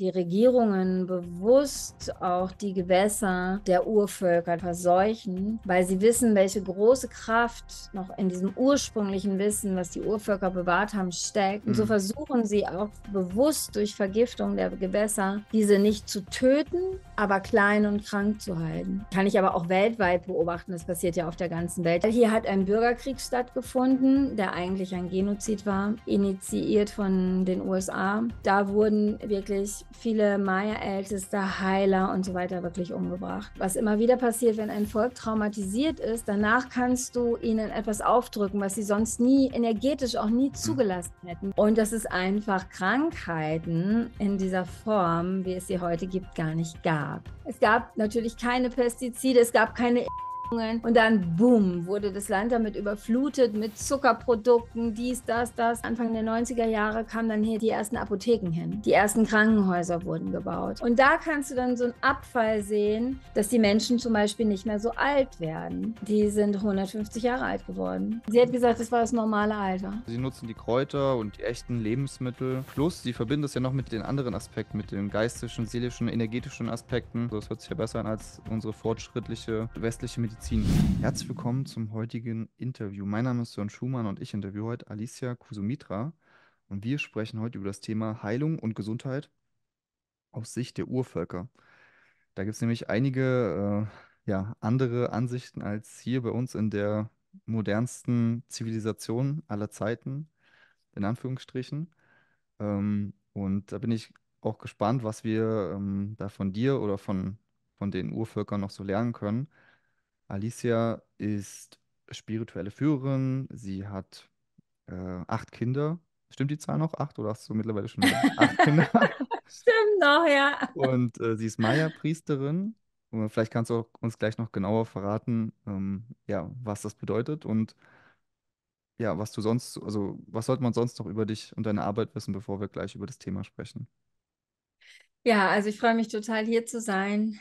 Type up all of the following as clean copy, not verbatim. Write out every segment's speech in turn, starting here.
die Regierungen bewusst auch die Gewässer der Urvölker verseuchen, weil sie wissen, welche große Kraft noch in diesem ursprünglichen Wissen, was die Urvölker bewahrt haben, steckt. Und so versuchen sie auch bewusst durch Vergiftung der Gewässer, diese nicht zu töten, aber klein und krank zu halten. Kann ich aber auch weltweit beobachten, das passiert ja auf der ganzen Welt. Hier hat ein Bürgerkrieg stattgefunden, der eigentlich ein Genozid war, initiiert von den USA. Da wurden wirklich viele Maya-Älteste, Heiler und so weiter wirklich umgebracht. Was immer wieder passiert, wenn ein Volk traumatisiert ist, danach kannst du ihnen etwas aufdrücken, was sie sonst nie, energetisch auch nie zugelassen hätten. Und das ist einfach Krankheiten in dieser Form, wie es sie heute gibt, gar nicht gab. Es gab natürlich keine Pestizide, es gab keine und dann, boom, wurde das Land damit überflutet mit Zuckerprodukten, dies, das. Anfang der 90er Jahre kamen dann hier die ersten Apotheken hin. Die ersten Krankenhäuser wurden gebaut. Und da kannst du dann so einen Abfall sehen, dass die Menschen zum Beispiel nicht mehr so alt werden. Die sind 150 Jahre alt geworden. Sie hat gesagt, das war das normale Alter. Sie nutzen die Kräuter und die echten Lebensmittel. Plus, sie verbinden es ja noch mit den anderen Aspekten, mit den geistlichen, seelischen, energetischen Aspekten. Das hört sich ja besser an als unsere fortschrittliche westliche Medizin. Herzlich willkommen zum heutigen Interview. Mein Name ist Sören Schumann und ich interviewe heute Alicia Kusumitra. Und wir sprechen heute über das Thema Heilung und Gesundheit aus Sicht der Urvölker. Da gibt es nämlich einige ja, andere Ansichten als hier bei uns in der modernsten Zivilisation aller Zeiten, in Anführungsstrichen. Und da bin ich auch gespannt, was wir da von dir oder von den Urvölkern noch so lernen können. Alicia ist spirituelle Führerin. Sie hat 8 Kinder. Stimmt die Zahl noch? 8 oder hast du mittlerweile schon mehr? 8 Kinder. Stimmt noch, ja. Und sie ist Maya-Priesterin. Und vielleicht kannst du auch uns gleich noch genauer verraten, ja, was das bedeutet und ja, was du sonst, also was sollte man sonst noch über dich und deine Arbeit wissen, bevor wir gleich über das Thema sprechen? Ja, also ich freue mich total hier zu sein.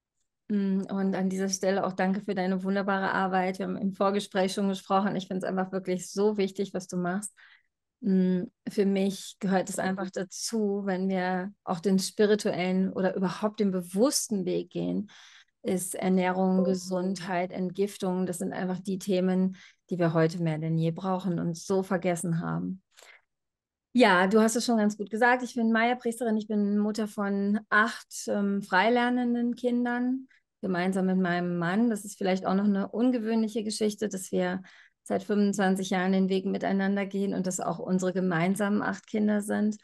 Und an dieser Stelle auch danke für deine wunderbare Arbeit. Wir haben im Vorgespräch schon gesprochen. Ich finde es einfach wirklich so wichtig, was du machst. Für mich gehört es einfach dazu, wenn wir auch den spirituellen oder überhaupt den bewussten Weg gehen, ist Ernährung, Gesundheit, Entgiftung. Das sind einfach die Themen, die wir heute mehr denn je brauchen und so vergessen haben. Ja, du hast es schon ganz gut gesagt. Ich bin Maya-Priesterin. Ich bin Mutter von 8 freilernenden Kindern, gemeinsam mit meinem Mann. Das ist vielleicht auch noch eine ungewöhnliche Geschichte, dass wir seit 25 Jahren den Weg miteinander gehen und dass auch unsere gemeinsamen 8 Kinder sind.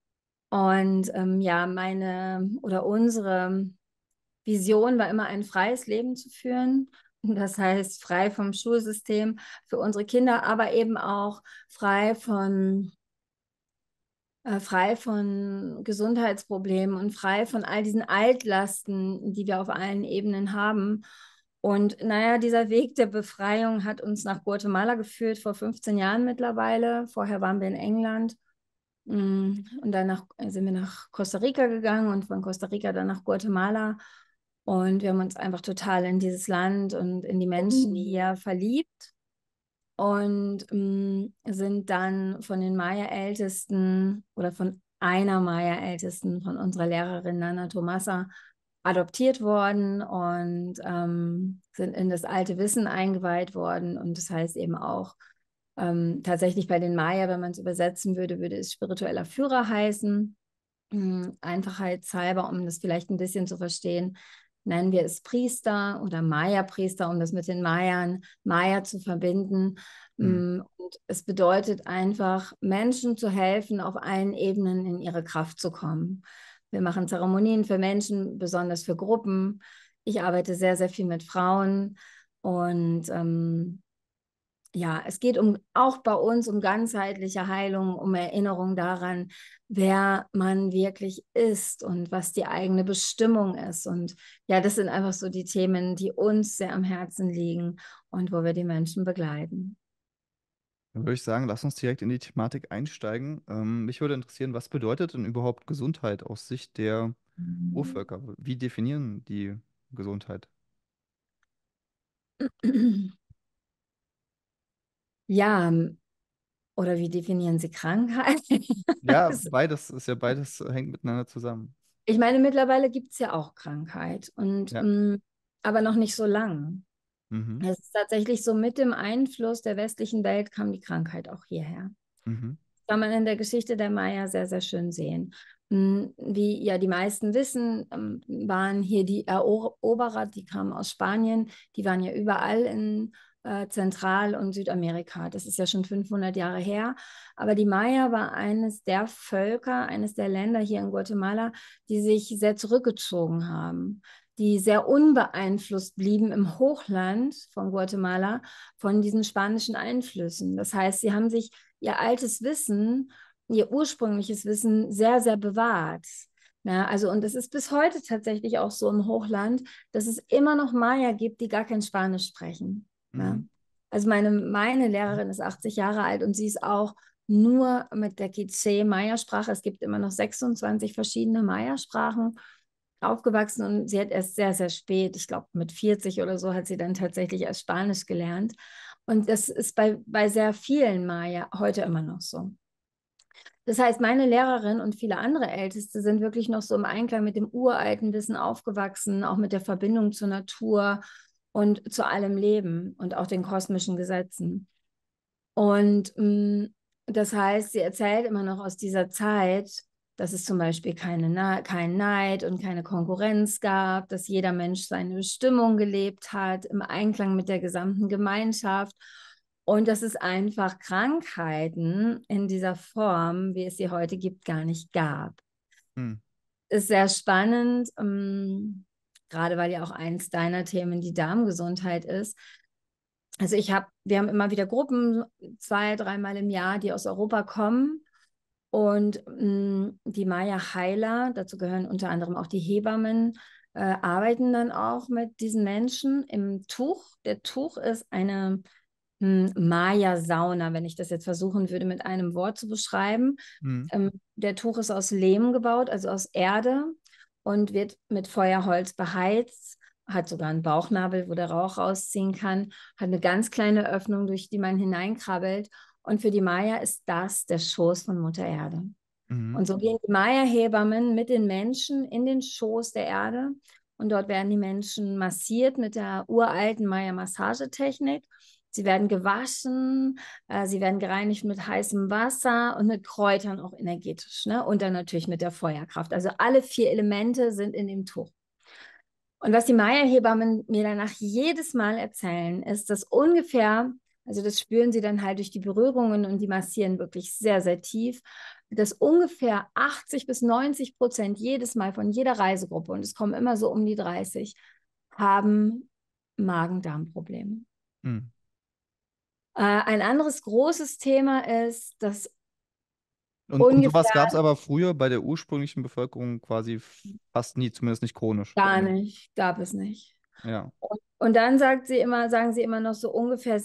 Und ja, meine oder unsere Vision war immer, ein freies Leben zu führen. Das heißt, frei vom Schulsystem für unsere Kinder, aber eben auch frei von Gesundheitsproblemen und frei von all diesen Altlasten, die wir auf allen Ebenen haben. Und naja, dieser Weg der Befreiung hat uns nach Guatemala geführt, vor 15 Jahren mittlerweile. Vorher waren wir in England. Und danach sind wir nach Costa Rica gegangen und von Costa Rica dann nach Guatemala. Und wir haben uns einfach total in dieses Land und in die Menschen hier verliebt und sind dann von den Maya-Ältesten oder von einer Maya-Ältesten, von unserer Lehrerin Nana Tomasa, adoptiert worden und sind in das alte Wissen eingeweiht worden. Und das heißt eben auch tatsächlich bei den Maya, wenn man es übersetzen würde, würde es spiritueller Führer heißen. Einfachheitshalber, um das vielleicht ein bisschen zu verstehen, nennen wir es Priester oder Maya-Priester, um das mit den Maya zu verbinden. Hm. Und es bedeutet einfach, Menschen zu helfen, auf allen Ebenen in ihre Kraft zu kommen. Wir machen Zeremonien für Menschen, besonders für Gruppen. Ich arbeite sehr, sehr viel mit Frauen und ja, es geht auch bei uns um ganzheitliche Heilung, um Erinnerung daran, wer man wirklich ist und was die eigene Bestimmung ist. Und ja, das sind einfach so die Themen, die uns sehr am Herzen liegen und wo wir die Menschen begleiten. Dann würde ich sagen, lass uns direkt in die Thematik einsteigen. Mich würde interessieren, was bedeutet denn überhaupt Gesundheit aus Sicht der Urvölker? Wie definieren die Gesundheit? Ja, oder wie definieren Sie Krankheit? Ja, Also, beides hängt miteinander zusammen. Ich meine, mittlerweile gibt es ja auch Krankheit Ja. aber noch nicht so lang. Mhm. Es ist tatsächlich so, mit dem Einfluss der westlichen Welt kam die Krankheit auch hierher. Mhm. Kann man in der Geschichte der Maya sehr, sehr schön sehen. Wie ja die meisten wissen, waren hier die Eroberer, die kamen aus Spanien, die waren ja überall in Zentral- und Südamerika. Das ist ja schon 500 Jahre her. Aber die Maya war eines der Völker, eines der Länder hier in Guatemala, die sich sehr zurückgezogen haben, die sehr unbeeinflusst blieben im Hochland von Guatemala von diesen spanischen Einflüssen. Das heißt, sie haben sich ihr altes Wissen, ihr ursprüngliches Wissen sehr, sehr bewahrt. Ja, also, und es ist bis heute tatsächlich auch so im Hochland, dass es immer noch Maya gibt, die gar kein Spanisch sprechen. Ja. Mhm. Also meine Lehrerin ist 80 Jahre alt und sie ist auch nur mit der Quiché-Maya-Sprache. Es gibt immer noch 26 verschiedene Maya-Sprachen aufgewachsen und sie hat erst sehr, sehr spät, ich glaube mit 40 oder so, hat sie dann tatsächlich erst Spanisch gelernt. Und das ist bei sehr vielen Maya heute immer noch so. Das heißt, meine Lehrerin und viele andere Älteste sind wirklich noch so im Einklang mit dem uralten Wissen aufgewachsen, auch mit der Verbindung zur Natur und zu allem Leben und auch den kosmischen Gesetzen. Und das heißt, sie erzählt immer noch aus dieser Zeit, dass es zum Beispiel keinen Neid und keine Konkurrenz gab, dass jeder Mensch seine Bestimmung gelebt hat, im Einklang mit der gesamten Gemeinschaft und dass es einfach Krankheiten in dieser Form, wie es sie heute gibt, gar nicht gab. Mhm. Ist sehr spannend, gerade weil ja auch eins deiner Themen die Darmgesundheit ist. Also wir haben immer wieder Gruppen, 2, dreimal im Jahr, die aus Europa kommen. Und die Maya-Heiler, dazu gehören unter anderem auch die Hebammen, arbeiten dann auch mit diesen Menschen im Tuch. Der Tuch ist eine Maya-Sauna, wenn ich das jetzt versuchen würde, mit einem Wort zu beschreiben. Mhm. Der Tuch ist aus Lehm gebaut, also aus Erde und wird mit Feuerholz beheizt, hat sogar einen Bauchnabel, wo der Rauch rausziehen kann, hat eine ganz kleine Öffnung, durch die man hineinkrabbelt. Und für die Maya ist das der Schoß von Mutter Erde. Mhm. Und so gehen die Maya-Hebammen mit den Menschen in den Schoß der Erde. Und dort werden die Menschen massiert mit der uralten Maya-Massagetechnik. Sie werden gewaschen, sie werden gereinigt mit heißem Wasser und mit Kräutern auch energetisch. Ne? Und dann natürlich mit der Feuerkraft. Also alle 4 Elemente sind in dem Tuch. Und was die Maya-Hebammen mir danach jedes Mal erzählen, ist, dass ungefähr, also das spüren sie dann halt durch die Berührungen und die massieren wirklich sehr, sehr tief, dass ungefähr 80-90% jedes Mal von jeder Reisegruppe, und es kommen immer so um die 30, haben Magen-Darm-Probleme. Mhm. Ein anderes großes Thema ist, dass Und sowas ungefähr gab es aber früher bei der ursprünglichen Bevölkerung quasi fast nie, zumindest nicht chronisch. gar Also, nicht, gab es nicht. ja. Und dann sagen sie immer noch so ungefähr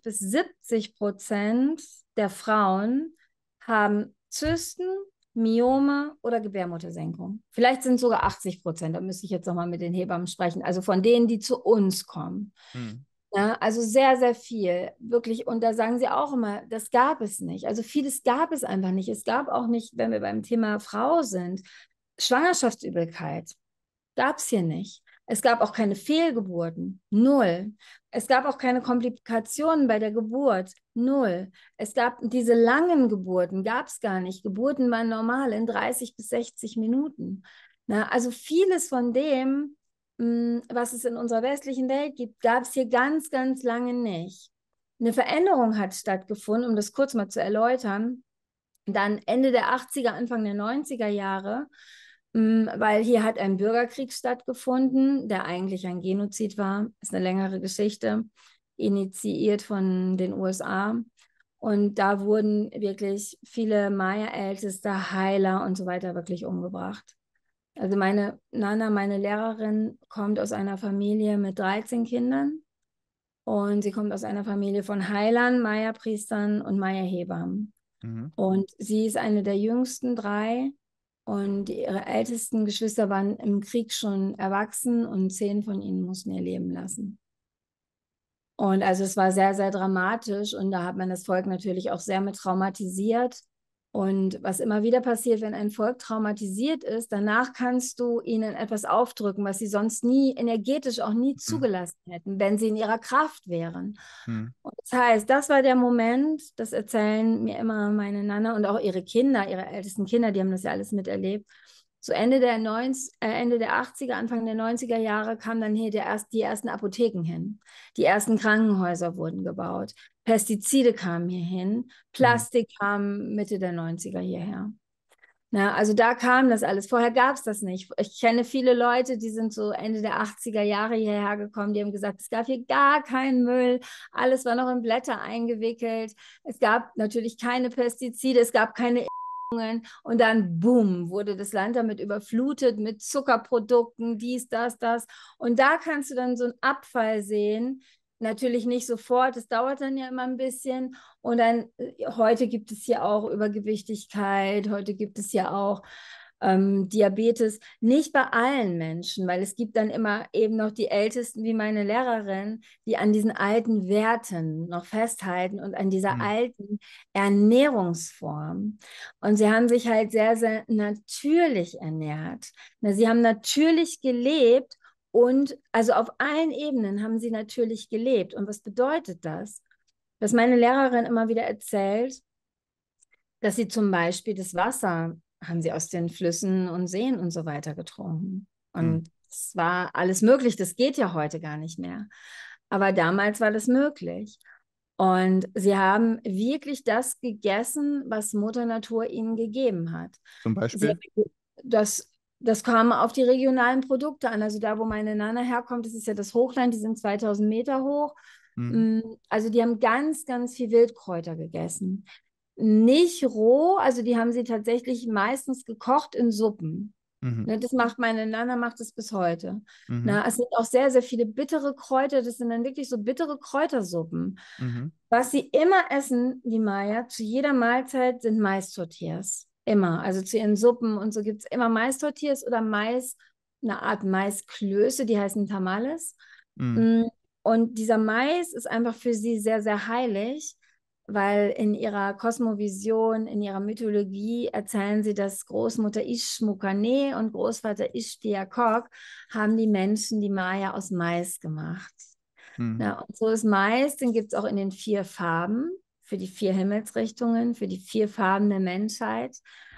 60-70% der Frauen haben Zysten, Myome oder Gebärmuttersenkung. Vielleicht sind es sogar 80%, da müsste ich jetzt nochmal mit den Hebammen sprechen, also von denen, die zu uns kommen. Mhm. Ja, also sehr, sehr viel, wirklich. Und da sagen sie auch immer, das gab es nicht. Also vieles gab es einfach nicht. Es gab auch nicht, wenn wir beim Thema Frau sind, Schwangerschaftsübelkeit. Gab es hier nicht. Es gab auch keine Fehlgeburten, null. Es gab auch keine Komplikationen bei der Geburt, null. Es gab diese langen Geburten, gab es gar nicht. Geburten waren normal in 30 bis 60 Minuten. Na, also vieles von dem, was es in unserer westlichen Welt gibt, gab es hier ganz, ganz lange nicht. Eine Veränderung hat stattgefunden, um das kurz mal zu erläutern, dann Ende der 80er, Anfang der 90er Jahre, weil hier hat ein Bürgerkrieg stattgefunden, der eigentlich ein Genozid war, ist eine längere Geschichte, initiiert von den USA. Und da wurden wirklich viele Maya-Älteste, Heiler und so weiter wirklich umgebracht. Also meine Nana, meine Lehrerin, kommt aus einer Familie mit 13 Kindern und sie kommt aus einer Familie von Heilern, Maya-Priestern und Maya-Hebammen. Mhm. Und sie ist eine der jüngsten 3 und ihre ältesten Geschwister waren im Krieg schon erwachsen und 10 von ihnen mussten ihr Leben lassen. Und also es war sehr, sehr dramatisch und da hat man das Volk natürlich auch sehr mit traumatisiert. Und was immer wieder passiert, wenn ein Volk traumatisiert ist, danach kannst du ihnen etwas aufdrücken, was sie sonst nie, energetisch auch nie Mhm. zugelassen hätten, wenn sie in ihrer Kraft wären. Mhm. Und das heißt, das war der Moment, das erzählen mir immer meine Nana und auch ihre Kinder, ihre ältesten Kinder, die haben das ja alles miterlebt. So Ende der 80er, Anfang der 90er Jahre kamen dann hier die ersten Apotheken hin. Die ersten Krankenhäuser wurden gebaut. Pestizide kamen hier hin. Mhm. Plastik kam Mitte der 90er hierher. Na, also da kam das alles. Vorher gab es das nicht. Ich kenne viele Leute, die sind so Ende der 80er Jahre hierher gekommen, die haben gesagt, es gab hier gar keinen Müll. Alles war noch in Blätter eingewickelt. Es gab natürlich keine Pestizide, es gab keine und dann, boom, wurde das Land damit überflutet mit Zuckerprodukten, dies, das, das. Und da kannst du dann so einen Abfall sehen. Natürlich nicht sofort, es dauert dann ja immer ein bisschen. Und dann, heute gibt es hier auch Übergewichtigkeit, heute gibt es ja auch Diabetes, nicht bei allen Menschen, weil es gibt dann immer eben noch die Ältesten wie meine Lehrerin, die an diesen alten Werten noch festhalten und an dieser Mhm. alten Ernährungsform. Und sie haben sich halt sehr, sehr natürlich ernährt. Na, sie haben natürlich gelebt und also auf allen Ebenen haben sie natürlich gelebt. Und was bedeutet das? Dass meine Lehrerin immer wieder erzählt, dass sie zum Beispiel das Wasser haben sie aus den Flüssen und Seen und so weiter getrunken. Mhm. Und es war alles möglich. Das geht ja heute gar nicht mehr. Aber damals war das möglich. Und sie haben wirklich das gegessen, was Mutter Natur ihnen gegeben hat. Zum Sie, Beispiel? das, das kam auf die regionalen Produkte an. Also da, wo meine Nana herkommt, das ist ja das Hochland, die sind 2000 Meter hoch. Mhm. Also die haben ganz, ganz viel Wildkräuter gegessen. Nicht roh, also die haben sie tatsächlich meistens gekocht in Suppen. Mhm. Ne, das macht meine Nana, macht es bis heute. Mhm. Na, es sind auch sehr, sehr viele bittere Kräuter. Das sind dann wirklich so bittere Kräutersuppen. Mhm. Was sie immer essen, die Maya, zu jeder Mahlzeit sind Mais-Tortillas. Immer. Also zu ihren Suppen und so gibt es immer Mais-Tortillas oder Mais, eine Art Maisklöße, die heißen Tamales. Mhm. Mm, Und dieser Mais ist einfach für sie sehr, sehr heilig, weil in ihrer Kosmovision, in ihrer Mythologie erzählen sie, dass Großmutter Ishmukane und Großvater Ishtiakok haben die Menschen, die Maya, aus Mais gemacht. Mhm. Ja, und so ist Mais, den gibt es auch in den 4 Farben, für die 4 Himmelsrichtungen, für die 4 Farben der Menschheit.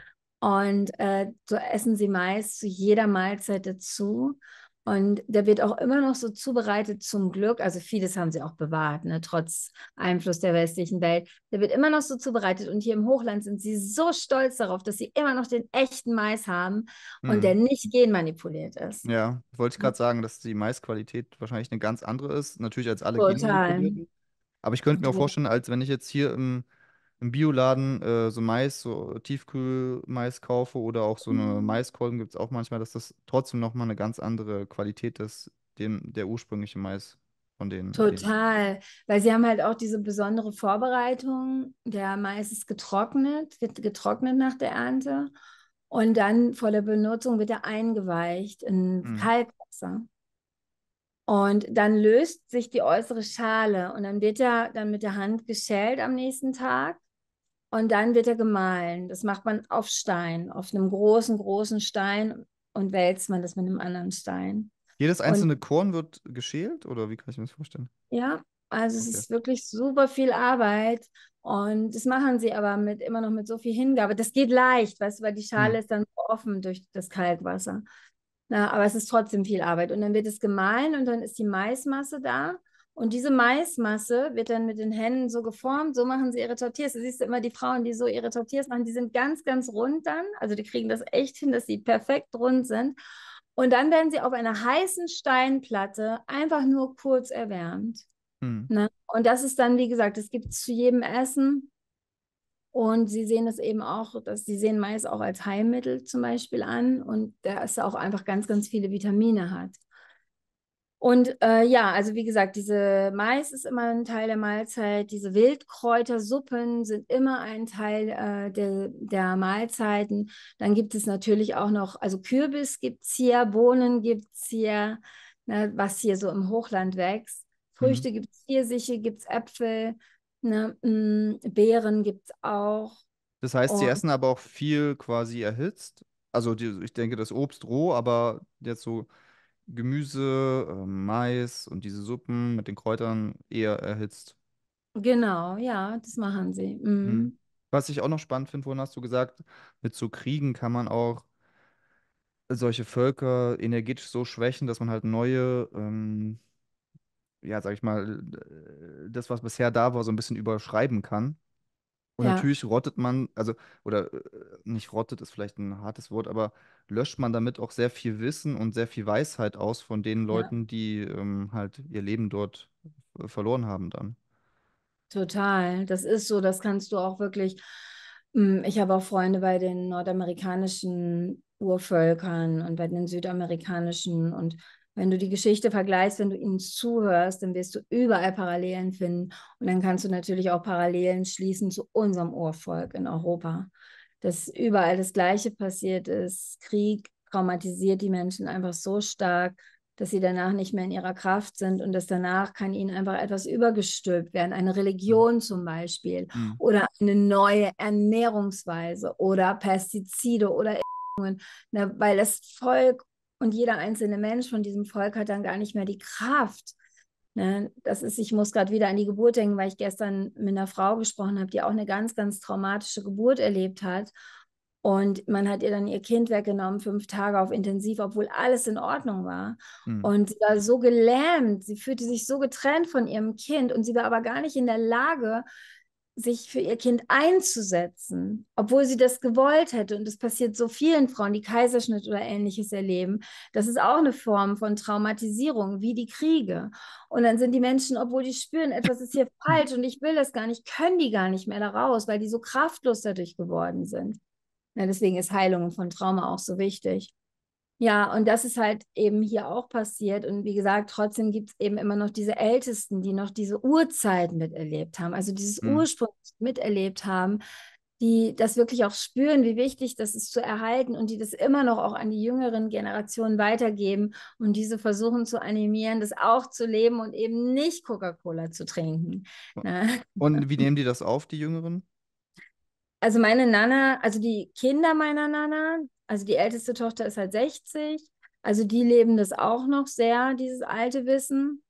Und so essen sie Mais zu jeder Mahlzeit dazu. Und der wird auch immer noch so zubereitet zum Glück. Also vieles haben sie auch bewahrt, ne, trotz Einfluss der westlichen Welt. Der wird immer noch so zubereitet. Und hier im Hochland sind sie so stolz darauf, dass sie immer noch den echten Mais haben und der Mhm. nicht genmanipuliert ist. Ja, wollte ich gerade sagen, dass die Maisqualität wahrscheinlich eine ganz andere ist, natürlich als alle Total. genmanipulierten. Aber ich könnte mir auch vorstellen, als wenn ich jetzt hier im Bioladen so Mais, so Tiefkühlmais kaufe oder auch so eine Maiskolben gibt es auch manchmal, dass das trotzdem nochmal eine ganz andere Qualität ist, der ursprüngliche Mais von den. Total, weil sie haben halt auch diese besondere Vorbereitung. Der Mais ist getrocknet, wird getrocknet nach der Ernte und dann vor der Benutzung wird er eingeweicht in Mhm. Kalkwasser. Und dann löst sich die äußere Schale und dann wird er dann mit der Hand geschält am nächsten Tag und dann wird er gemahlen. Das macht man auf Stein, auf einem großen, großen Stein und wälzt man das mit einem anderen Stein. Jedes Und einzelne Korn wird geschält oder wie kann ich mir das vorstellen? ja, also es Okay. ist wirklich super viel Arbeit und das machen sie aber immer noch mit so viel Hingabe. Das geht leicht, weißt du, weil die Mhm. Schale ist dann offen durch das Kalkwasser. Na, aber es ist trotzdem viel Arbeit. Und dann wird es gemahlen und dann ist die Maismasse da. Und diese Maismasse wird dann mit den Händen so geformt, so machen sie ihre Tortillas. Du siehst immer die Frauen, die so ihre Tortillas machen, die sind ganz, ganz rund dann. Also die kriegen das echt hin, dass sie perfekt rund sind. Und dann werden sie auf einer heißen Steinplatte einfach nur kurz erwärmt. Mhm. Ne? Und das ist dann, wie gesagt, das gibt es zu jedem Essen. Und sie sehen es eben auch, dass sie sehen Mais auch als Heilmittel zum Beispiel an und der es auch einfach ganz, ganz viele Vitamine hat. Und ja, also wie gesagt, diese Mais ist immer ein Teil der Mahlzeit, diese Wildkräutersuppen sind immer ein Teil der Mahlzeiten. Dann gibt es natürlich auch noch, also Kürbis gibt es hier, Bohnen gibt es hier, ne, was hier so im Hochland wächst. Mhm. Früchte gibt es, Pfirsiche gibt es, Äpfel, ne, Beeren gibt es auch. Das heißt, sie Und essen aber auch viel quasi erhitzt. Also ich denke, das Obst roh, aber jetzt so Gemüse, Mais und diese Suppen mit den Kräutern eher erhitzt. genau, ja, das machen sie. Hm. Mhm. Was ich auch noch spannend finde, vorhin hast du gesagt, mit so Kriegen kann man auch solche Völker energetisch so schwächen, dass man halt neue, ja, sag ich mal, das, was bisher da war, so ein bisschen überschreiben kann. Und Ja, natürlich rottet man, also, oder nicht rottet ist vielleicht ein hartes Wort, aber löscht man damit auch sehr viel Wissen und sehr viel Weisheit aus von den ja. Leuten, die halt ihr Leben dort verloren haben dann. Total, das ist so, das kannst du auch wirklich. Ich habe auch Freunde bei den nordamerikanischen Urvölkern und bei den südamerikanischen. Und wenn du die Geschichte vergleichst, wenn du ihnen zuhörst, dann wirst du überall Parallelen finden. Und dann kannst du natürlich auch Parallelen schließen zu unserem Urvolk in Europa. Dass überall das Gleiche passiert ist. Krieg traumatisiert die Menschen einfach so stark, dass sie danach nicht mehr in ihrer Kraft sind und dass danach kann ihnen einfach etwas übergestülpt werden, eine Mhm. Religion zum Beispiel Mhm. oder eine neue Ernährungsweise oder Pestizide oder ne, weil das Volk und jeder einzelne Mensch von diesem Volk hat dann gar nicht mehr die Kraft. Ne, das ist, ich muss gerade wieder an die Geburt denken, weil ich gestern mit einer Frau gesprochen habe, die auch eine ganz, ganz traumatische Geburt erlebt hat. Und man hat ihr dann ihr Kind weggenommen, 5 Tage auf Intensiv, obwohl alles in Ordnung war. Mhm. Und sie war so gelähmt, sie fühlte sich so getrennt von ihrem Kind und sie war aber gar nicht in der Lage, sich für ihr Kind einzusetzen, obwohl sie das gewollt hätte. Und das passiert so vielen Frauen, die Kaiserschnitt oder ähnliches erleben. Das ist auch eine Form von Traumatisierung, wie die Kriege. Und dann sind die Menschen, obwohl die spüren, etwas ist hier falsch und ich will das gar nicht, können die gar nicht mehr da raus, weil die so kraftlos dadurch geworden sind. Ja, deswegen ist Heilung von Trauma auch so wichtig. Ja, und das ist halt eben hier auch passiert. Und wie gesagt, trotzdem gibt es eben immer noch diese Ältesten, die noch diese Urzeit miterlebt haben, also dieses Mhm. Ursprung miterlebt haben, die das wirklich auch spüren, wie wichtig das ist zu erhalten und die das immer noch auch an die jüngeren Generationen weitergeben und diese versuchen zu animieren, das auch zu leben und eben nicht Coca-Cola zu trinken. Ne? Und wie nehmen die das auf, die Jüngeren? Also meine Nana, also die Kinder meiner Nana, also die älteste Tochter ist halt 60, also die leben das auch noch sehr, dieses alte Wissen.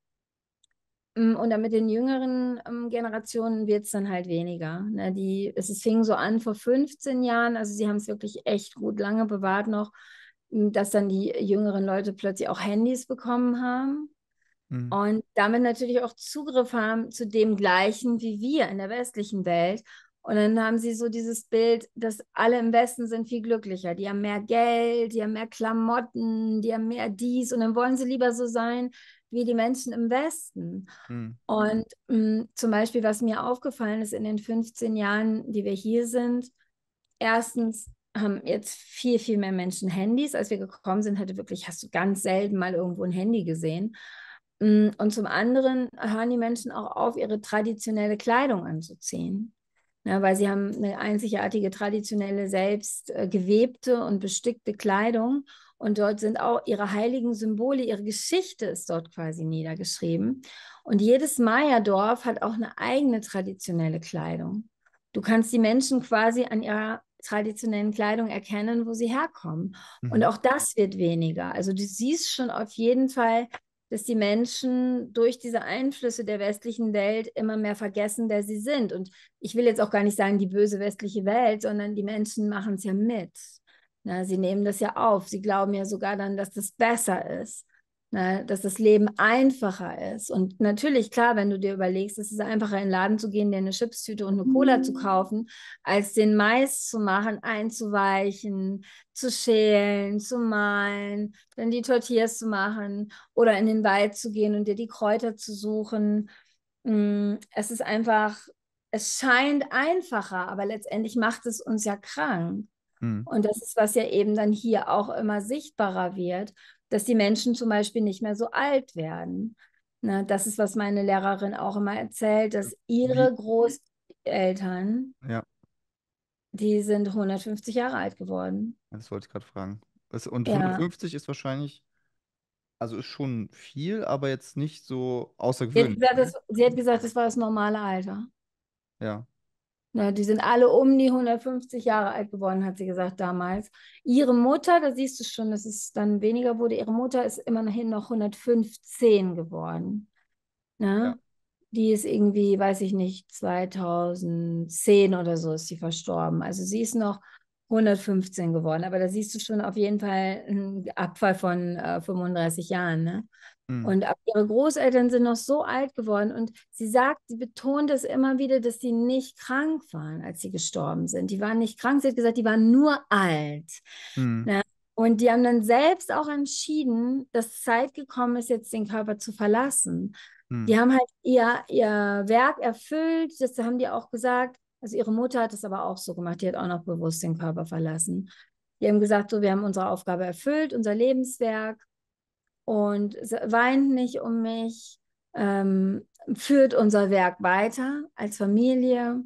Und dann mit den jüngeren Generationen wird es dann halt weniger. Ne? Es fing so an vor 15 Jahren, also sie haben es wirklich echt gut lange bewahrt noch, dass dann die jüngeren Leute plötzlich auch Handys bekommen haben Mhm. und damit natürlich auch Zugriff haben zu dem Gleichen wie wir in der westlichen Welt. Und dann haben sie so dieses Bild, dass alle im Westen sind viel glücklicher. Die haben mehr Geld, die haben mehr Klamotten, die haben mehr dies. Und dann wollen sie lieber so sein wie die Menschen im Westen. Mhm. Und zum Beispiel, was mir aufgefallen ist in den 15 Jahren, die wir hier sind, erstens haben jetzt viel, viel mehr Menschen Handys. Als wir gekommen sind, hast du ganz selten mal irgendwo ein Handy gesehen. Und zum anderen hören die Menschen auch auf, ihre traditionelle Kleidung anzuziehen. Ja, weil sie haben eine einzigartige, traditionelle, selbst gewebte und bestickte Kleidung. Und dort sind auch ihre heiligen Symbole, ihre Geschichte ist dort quasi niedergeschrieben. Und jedes Maya-Dorf hat auch eine eigene traditionelle Kleidung. Du kannst die Menschen quasi an ihrer traditionellen Kleidung erkennen, wo sie herkommen. Und Mhm. auch das wird weniger. Also du siehst schon auf jeden Fall, dass die Menschen durch diese Einflüsse der westlichen Welt immer mehr vergessen, wer sie sind. Und ich will jetzt auch gar nicht sagen, die böse westliche Welt, sondern die Menschen machen es ja mit. Na, sie nehmen das ja auf. Sie glauben ja sogar dann, dass das besser ist. Na, dass das Leben einfacher ist. Und natürlich, klar, wenn du dir überlegst, es ist einfacher, in den Laden zu gehen, dir eine Chipstüte und eine Cola zu kaufen, als den Mais zu machen, einzuweichen, zu schälen, zu mahlen, dann die Tortillas zu machen oder in den Wald zu gehen und dir die Kräuter zu suchen. Es ist einfach, es scheint einfacher, aber letztendlich macht es uns ja krank. Mhm. Und das ist, was ja eben dann hier auch immer sichtbarer wird, dass die Menschen zum Beispiel nicht mehr so alt werden. Ne, das ist, was meine Lehrerin auch immer erzählt, dass Wie? ihre Großeltern, Ja, die sind 150 Jahre alt geworden. das wollte ich gerade fragen. Und Ja, 150 ist wahrscheinlich, also ist schon viel, aber jetzt nicht so sie hat außergewöhnlich, gesagt, ne? das war das normale Alter. Ja. Ne, die sind alle um die 150 Jahre alt geworden, hat sie gesagt damals. Ihre Mutter, da siehst du schon, dass es dann weniger wurde, ihre Mutter ist immerhin noch 115 geworden. Ja. Ne? Die ist irgendwie, weiß ich nicht, 2010 oder so ist sie verstorben. Also sie ist noch 115 geworden. Aber da siehst du schon auf jeden Fall einen Abfall von 35 Jahren. Ne? Hm. Und ihre Großeltern sind noch so alt geworden. Und sie sagt, sie betont es immer wieder, dass sie nicht krank waren, als sie gestorben sind. Die waren nicht krank. Sie hat gesagt, die waren nur alt. Hm. Ne? Und die haben dann selbst auch entschieden, dass Zeit gekommen ist, jetzt den Körper zu verlassen. Hm. Die haben halt ihr Werk erfüllt, das haben die auch gesagt. Also ihre Mutter hat es aber auch so gemacht, die hat auch noch bewusst den Körper verlassen. Die haben gesagt, so, wir haben unsere Aufgabe erfüllt, unser Lebenswerk und weint nicht um mich, führt unser Werk weiter als Familie.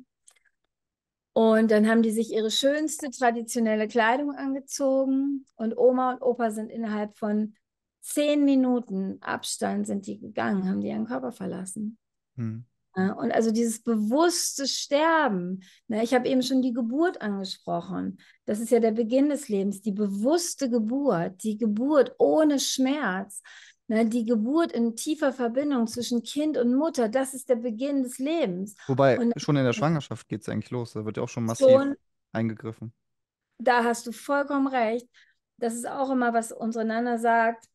Und dann haben die sich ihre schönste traditionelle Kleidung angezogen und Oma und Opa sind innerhalb von 10 Minuten Abstand sind die gegangen, haben die ihren Körper verlassen. Hm. Ja, und also dieses bewusste Sterben, ne, ich habe eben schon die Geburt angesprochen. Das ist ja der Beginn des Lebens, die bewusste Geburt, die Geburt ohne Schmerz, ne, die Geburt in tiefer Verbindung zwischen Kind und Mutter, das ist der Beginn des Lebens. Wobei, Und schon in der Schwangerschaft geht es eigentlich los. Da wird ja auch schon massiv schon, eingegriffen. da hast du vollkommen recht. Das ist auch immer, was unsere Nana sagt,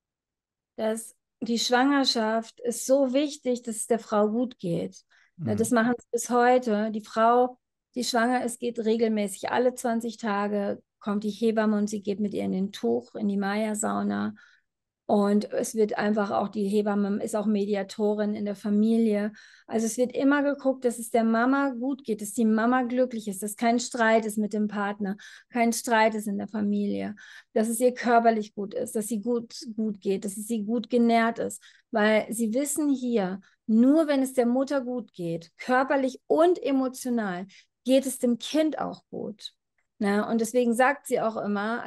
dass die Schwangerschaft ist so wichtig, dass es der Frau gut geht. Ne, Hm. das machen sie bis heute. Die Frau, die schwanger ist, geht regelmäßig alle 20 Tage, kommt die Hebamme und sie geht mit ihr in den Tuch, in die Maya-Sauna. Und es wird einfach auch, die Hebamme ist auch Mediatorin in der Familie. Also es wird immer geguckt, dass es der Mama gut geht, dass die Mama glücklich ist, dass kein Streit ist mit dem Partner, kein Streit ist in der Familie, dass es ihr körperlich gut ist, dass sie gut geht, dass es sie gut genährt ist. Weil sie wissen hier, nur wenn es der Mutter gut geht, körperlich und emotional, geht es dem Kind auch gut. Ne? Und deswegen sagt sie auch immer,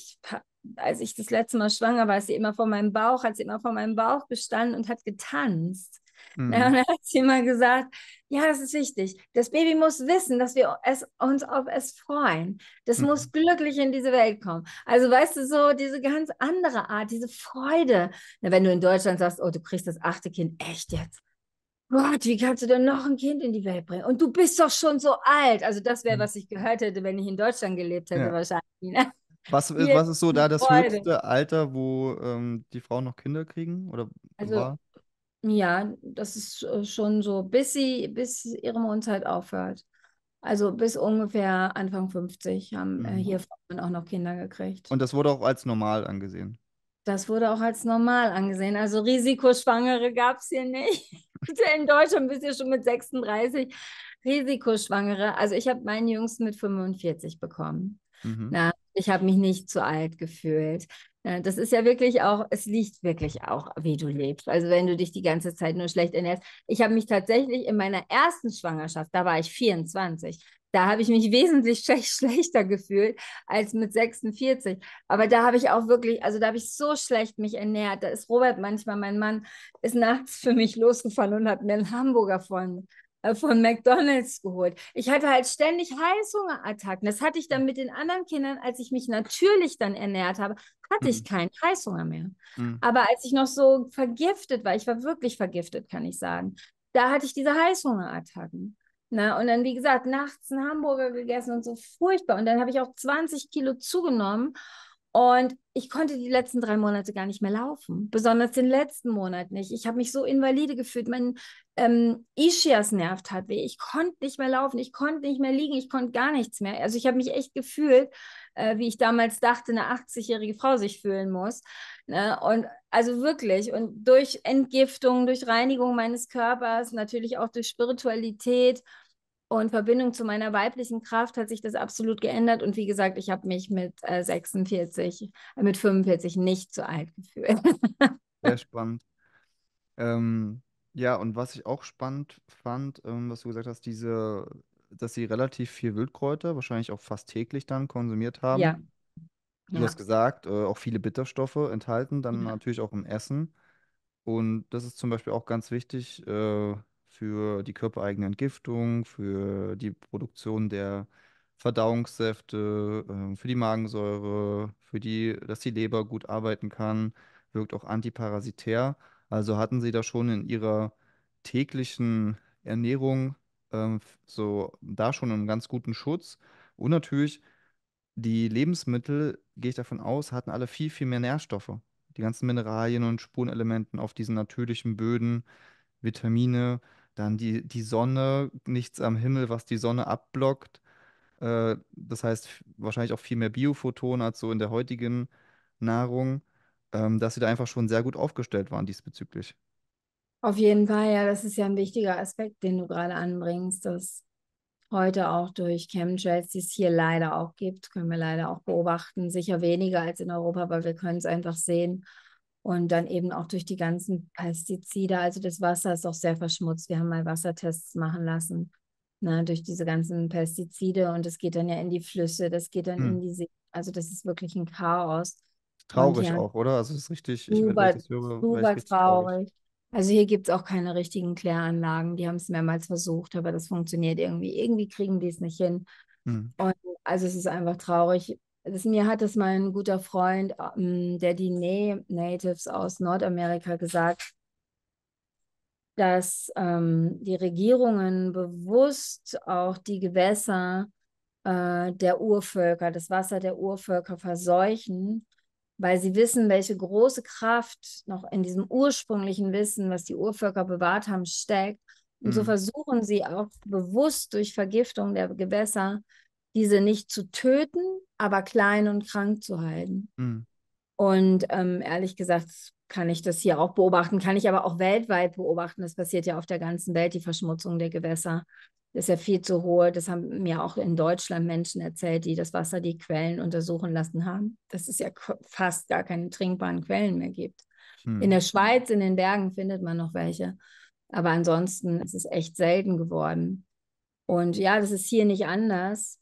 als ich das letzte Mal schwanger war, ist sie immer vor meinem Bauch, hat sie immer vor meinem Bauch gestanden und hat getanzt. Na, Hm. und dann hat sie immer gesagt, ja, das ist wichtig. Das Baby muss wissen, dass wir uns auf es freuen. Das Hm. muss glücklich in diese Welt kommen. Also weißt du, so diese ganz andere Art, diese Freude. Na, wenn du in Deutschland sagst, oh, du kriegst das 8. Kind, echt jetzt? Gott, wie kannst du denn noch ein Kind in die Welt bringen? Und du bist doch schon so alt. Also das wäre, Hm. was ich gehört hätte, wenn ich in Deutschland gelebt hätte, Ja. wahrscheinlich. Ne? Hier Was ist ist so die da das Freude. höchste Alter, wo die Frauen noch Kinder kriegen? Oder Also war? ja, das ist schon so, bis ihre Mondzeit aufhört. Also bis ungefähr Anfang 50 haben Mhm. hier Frauen auch noch Kinder gekriegt. Und das wurde auch als normal angesehen. Das wurde auch als normal angesehen. Also Risikoschwangere gab es hier nicht. In Deutschland bist du ja schon mit 36 Risikoschwangere. Also ich habe meinen Jüngsten mit 45 bekommen. Mhm. Na, ich habe mich nicht zu alt gefühlt. Das ist ja wirklich auch, es liegt wirklich auch, wie du lebst. Also wenn du dich die ganze Zeit nur schlecht ernährst. Ich habe mich tatsächlich in meiner ersten Schwangerschaft, da war ich 24, da habe ich mich wesentlich schlechter gefühlt als mit 46. Aber da habe ich auch wirklich, also da habe ich so schlecht mich ernährt. Da ist Robert manchmal, mein Mann, ist nachts für mich losgefahren und hat mir einen Hamburger von McDonald's geholt. Ich hatte halt ständig Heißhungerattacken. Das hatte ich dann mit den anderen Kindern, als ich mich natürlich dann ernährt habe, hatte ich Mhm. keinen Heißhunger mehr. Mhm. Aber als ich noch so vergiftet war, ich war wirklich vergiftet, kann ich sagen, da hatte ich diese Heißhungerattacken. Na, und dann, wie gesagt, nachts einen Hamburger gegessen und so furchtbar. Und dann habe ich auch 20 Kilo zugenommen. Und ich konnte die letzten 3 Monate gar nicht mehr laufen. Besonders den letzten Monat nicht. Ich habe mich so invalide gefühlt. Mein Ischiasnerv tat weh. Ich konnte nicht mehr laufen. Ich konnte nicht mehr liegen. Ich konnte gar nichts mehr. Also ich habe mich echt gefühlt, wie ich damals dachte, eine 80-jährige Frau sich fühlen muss. Ne? Und also wirklich. Und durch Entgiftung, durch Reinigung meines Körpers, natürlich auch durch Spiritualität und Verbindung zu meiner weiblichen Kraft hat sich das absolut geändert. Und wie gesagt, ich habe mich mit 46, mit 45 nicht zu alt gefühlt. Sehr spannend. Ähm, ja, und was ich auch spannend fand, was du gesagt hast, dass sie relativ viel Wildkräuter, wahrscheinlich auch fast täglich dann konsumiert haben. Ja, Du hast ja, gesagt, auch viele Bitterstoffe enthalten, dann ja, natürlich auch im Essen. Und das ist zum Beispiel auch ganz wichtig, für die körpereigene Entgiftung, für die Produktion der Verdauungssäfte, für die Magensäure, dass die Leber gut arbeiten kann, wirkt auch antiparasitär. Also hatten Sie da schon in Ihrer täglichen Ernährung so da schon einen ganz guten Schutz. Und natürlich, die Lebensmittel, gehe ich davon aus, hatten alle viel, viel mehr Nährstoffe. Die ganzen Mineralien und Spurenelementen auf diesen natürlichen Böden, Vitamine, dann die Sonne, nichts am Himmel, was die Sonne abblockt. Das heißt wahrscheinlich auch viel mehr Biophoton als so in der heutigen Nahrung, dass sie da einfach schon sehr gut aufgestellt waren diesbezüglich. Auf jeden Fall, ja, das ist ja ein wichtiger Aspekt, den du gerade anbringst, dass heute auch durch Chemtrails, die es hier leider auch gibt, können wir leider auch beobachten, sicher weniger als in Europa, weil wir können es einfach sehen. Und dann eben auch durch die ganzen Pestizide, also das Wasser ist auch sehr verschmutzt. Wir haben mal Wassertests machen lassen, ne, durch diese ganzen Pestizide und das geht dann ja in die Flüsse, das geht dann Hm. in die See. Also das ist wirklich ein Chaos. Und Traurig hier auch, oder? Also es ist richtig, wenn ich super, das höre, wäre ich super richtig traurig. traurig. Also hier gibt es auch keine richtigen Kläranlagen. Die haben es mehrmals versucht, aber das funktioniert irgendwie. Irgendwie kriegen die es nicht hin. Hm. Und also es ist einfach traurig. Mir hat das mal ein guter Freund, der die Natives aus Nordamerika gesagt, dass die Regierungen bewusst auch die Gewässer der Urvölker, das Wasser der Urvölker verseuchen, weil sie wissen, welche große Kraft noch in diesem ursprünglichen Wissen, was die Urvölker bewahrt haben, steckt. Und so Hm. versuchen sie auch bewusst durch Vergiftung der Gewässer, diese nicht zu töten, aber klein und krank zu halten. Hm. Und ehrlich gesagt kann ich das hier auch beobachten, kann ich aber auch weltweit beobachten. Das passiert ja auf der ganzen Welt, die Verschmutzung der Gewässer. Das ist ja viel zu hohe. Das haben mir auch in Deutschland Menschen erzählt, die das Wasser, die Quellen untersuchen lassen haben, dass es ja fast gar keine trinkbaren Quellen mehr gibt. In Hm. der Schweiz, in den Bergen findet man noch welche. Aber ansonsten ist es echt selten geworden. Und ja, das ist hier nicht anders.